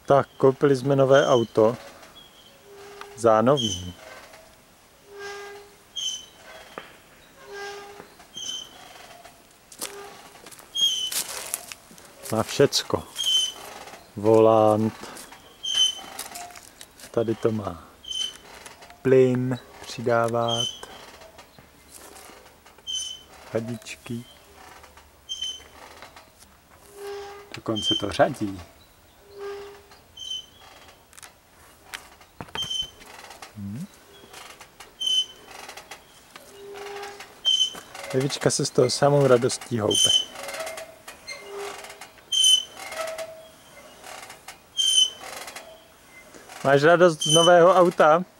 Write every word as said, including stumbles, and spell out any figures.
Tak, koupili jsme nové auto. Zánový. Má všecko. Volant. Tady to má plyn přidávat. Hadičky. Dokonce to řadí. Hmm. Evička se z toho samou radostí houpe. Máš radost z nového auta?